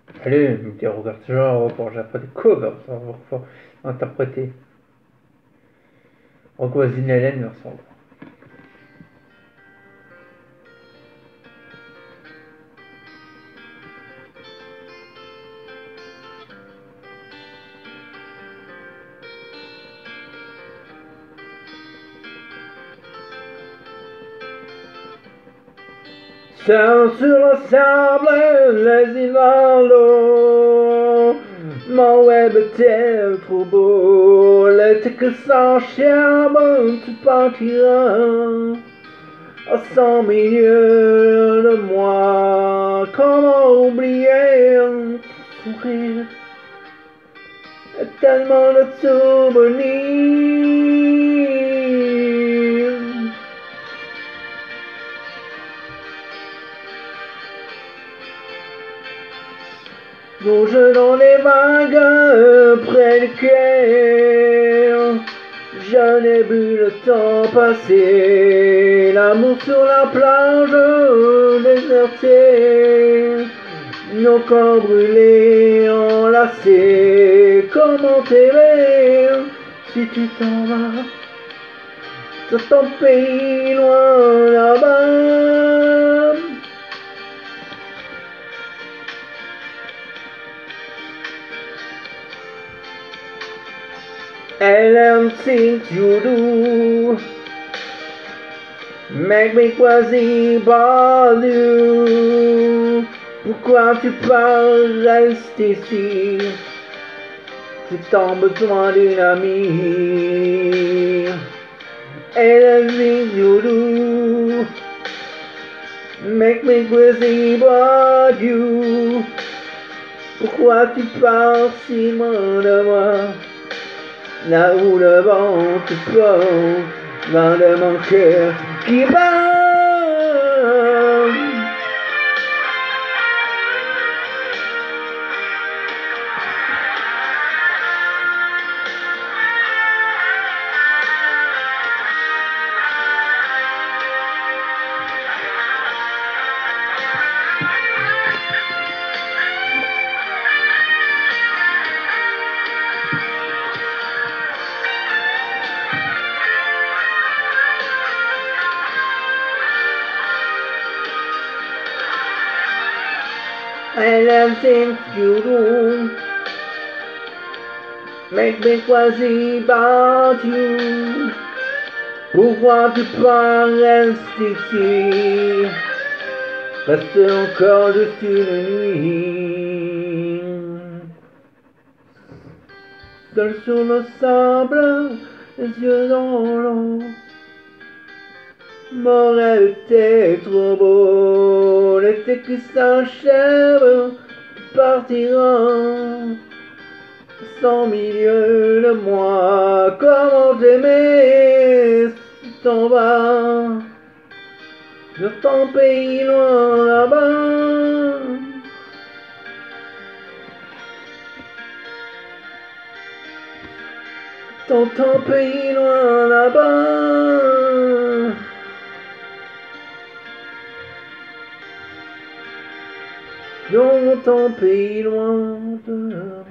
Allez, me regarde ce genre pour j'ai pas des covers, pour interpréter. Roch Voisine Hélène me ressemble. Seul sur le sable, les îles dans l'eau. Mon web était trop beau, l'été que s'enchaîne, tu partiras. À 100 milieu de moi, comment oublier un sourire et tellement de souvenirs. Plonge dans les vagues près du cœur. Je n'ai vu le temps passer, l'amour sur la plage désertée, nos corps brûlés, enlacés. Comment t'aimer si tu t'en vas de ton pays loin là-bas? And things you do make me quasi about you. Pourquoi tu pars, reste ici? Tu t'as besoin d'une amie. And things you do make me quasi about you. Pourquoi tu pars si loin de moi? Là où le vent te prend, loin de mon cœur qui bat. And the things you do make me quasi about you. Pourquoi tu pars, reste ici? Reste encore juste une nuit. Seul sur le sable, les yeux dans l'eau. Mon rêve était trop beau, l'été qui s'achève, partira sans milieu de moi. Comment t'aimer si t'en vas de ton pays loin là-bas? Dans ton pays loin là-bas. Dans ton pays loin de là-bas.